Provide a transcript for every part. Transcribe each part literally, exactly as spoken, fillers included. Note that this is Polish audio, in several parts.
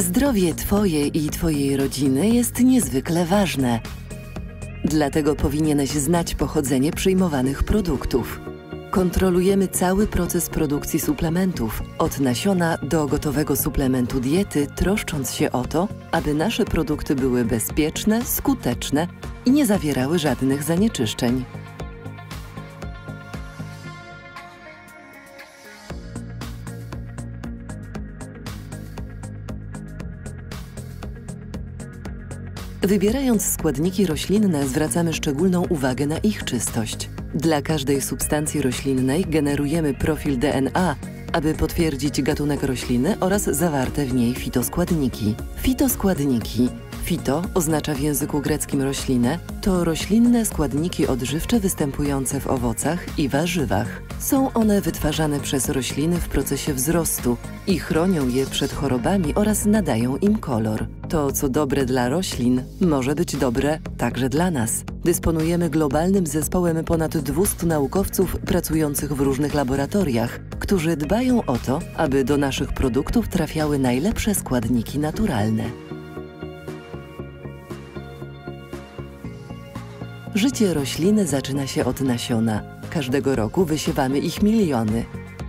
Zdrowie Twoje i Twojej rodziny jest niezwykle ważne. Dlatego powinieneś znać pochodzenie przyjmowanych produktów. Kontrolujemy cały proces produkcji suplementów, od nasiona do gotowego suplementu diety, troszcząc się o to, aby nasze produkty były bezpieczne, skuteczne i nie zawierały żadnych zanieczyszczeń. Wybierając składniki roślinne, zwracamy szczególną uwagę na ich czystość. Dla każdej substancji roślinnej generujemy profil D N A, aby potwierdzić gatunek rośliny oraz zawarte w niej fitoskładniki. Fitoskładniki. Fito oznacza w języku greckim roślinę, to roślinne składniki odżywcze występujące w owocach i warzywach. Są one wytwarzane przez rośliny w procesie wzrostu i chronią je przed chorobami oraz nadają im kolor. To, co dobre dla roślin, może być dobre także dla nas. Dysponujemy globalnym zespołem ponad dwustu naukowców pracujących w różnych laboratoriach, którzy dbają o to, aby do naszych produktów trafiały najlepsze składniki naturalne. Życie rośliny zaczyna się od nasiona. Każdego roku wysiewamy ich miliony.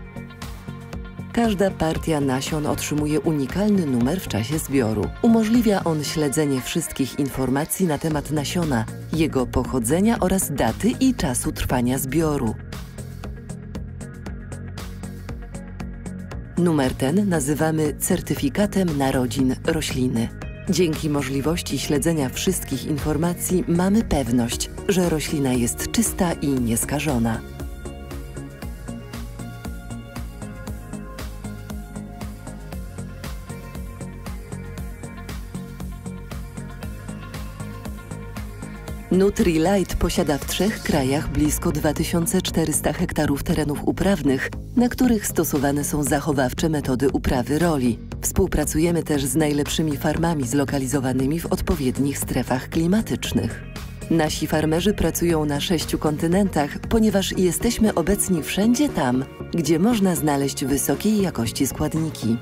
Każda partia nasion otrzymuje unikalny numer w czasie zbioru. Umożliwia on śledzenie wszystkich informacji na temat nasiona, jego pochodzenia oraz daty i czasu trwania zbioru. Numer ten nazywamy certyfikatem narodzin rośliny. Dzięki możliwości śledzenia wszystkich informacji mamy pewność, że roślina jest czysta i nieskażona. Nutrilite posiada w trzech krajach blisko dwa tysiące czterysta hektarów terenów uprawnych, na których stosowane są zachowawcze metody uprawy roli. Współpracujemy też z najlepszymi farmami zlokalizowanymi w odpowiednich strefach klimatycznych. Nasi farmerzy pracują na sześciu kontynentach, ponieważ jesteśmy obecni wszędzie tam, gdzie można znaleźć wysokiej jakości składniki.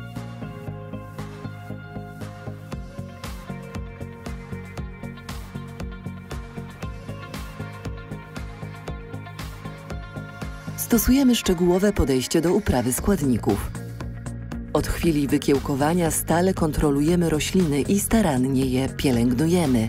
Stosujemy szczegółowe podejście do uprawy składników. Od chwili wykiełkowania stale kontrolujemy rośliny i starannie je pielęgnujemy.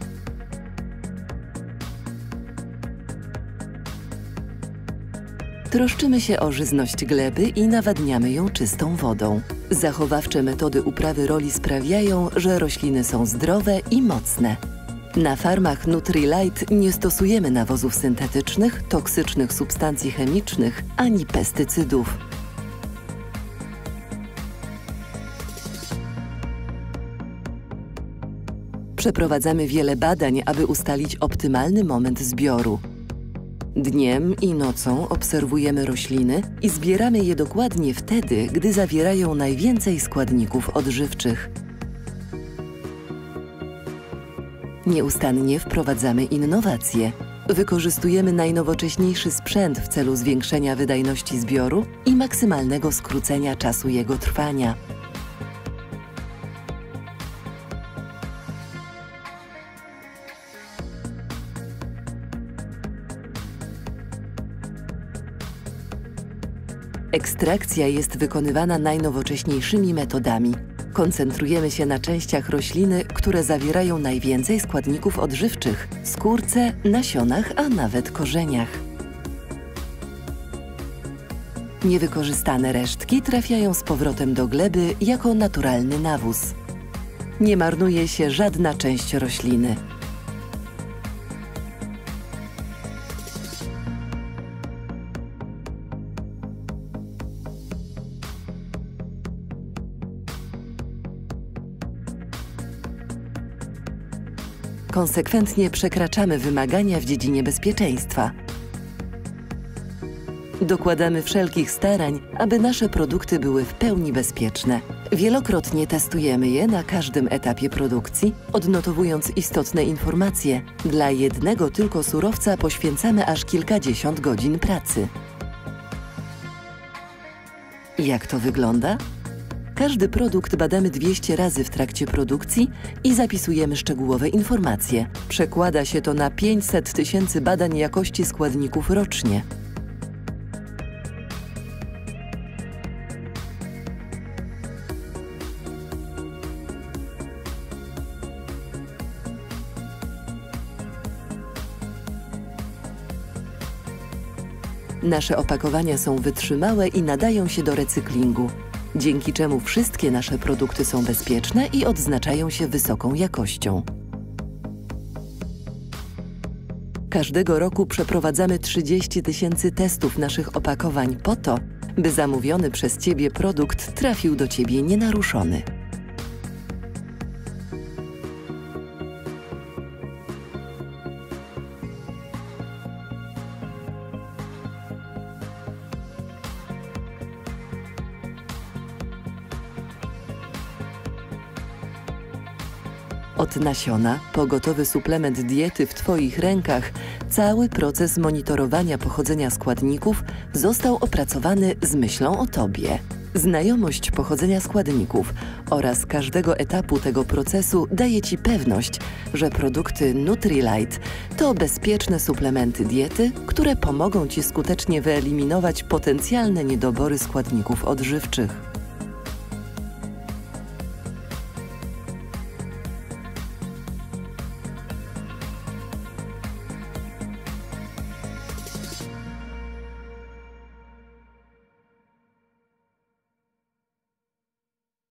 Troszczymy się o żyzność gleby i nawadniamy ją czystą wodą. Zachowawcze metody uprawy roli sprawiają, że rośliny są zdrowe i mocne. Na farmach Nutrilite nie stosujemy nawozów syntetycznych, toksycznych substancji chemicznych ani pestycydów. Przeprowadzamy wiele badań, aby ustalić optymalny moment zbioru. Dniem i nocą obserwujemy rośliny i zbieramy je dokładnie wtedy, gdy zawierają najwięcej składników odżywczych. Nieustannie wprowadzamy innowacje. Wykorzystujemy najnowocześniejszy sprzęt w celu zwiększenia wydajności zbioru i maksymalnego skrócenia czasu jego trwania. Ekstrakcja jest wykonywana najnowocześniejszymi metodami. Koncentrujemy się na częściach rośliny, które zawierają najwięcej składników odżywczych – skórce, nasionach, a nawet korzeniach. Niewykorzystane resztki trafiają z powrotem do gleby jako naturalny nawóz. Nie marnuje się żadna część rośliny. Konsekwentnie przekraczamy wymagania w dziedzinie bezpieczeństwa. Dokładamy wszelkich starań, aby nasze produkty były w pełni bezpieczne. Wielokrotnie testujemy je na każdym etapie produkcji, odnotowując istotne informacje. Dla jednego tylko surowca poświęcamy aż kilkadziesiąt godzin pracy. Jak to wygląda? Każdy produkt badamy dwieście razy w trakcie produkcji i zapisujemy szczegółowe informacje. Przekłada się to na pięćset tysięcy badań jakości składników rocznie. Nasze opakowania są wytrzymałe i nadają się do recyklingu, dzięki czemu wszystkie nasze produkty są bezpieczne i odznaczają się wysoką jakością. Każdego roku przeprowadzamy trzydzieści tysięcy testów naszych opakowań po to, by zamówiony przez Ciebie produkt trafił do Ciebie nienaruszony. Od nasiona po gotowy suplement diety w Twoich rękach, cały proces monitorowania pochodzenia składników został opracowany z myślą o Tobie. Znajomość pochodzenia składników oraz każdego etapu tego procesu daje Ci pewność, że produkty Nutrilite to bezpieczne suplementy diety, które pomogą Ci skutecznie wyeliminować potencjalne niedobory składników odżywczych.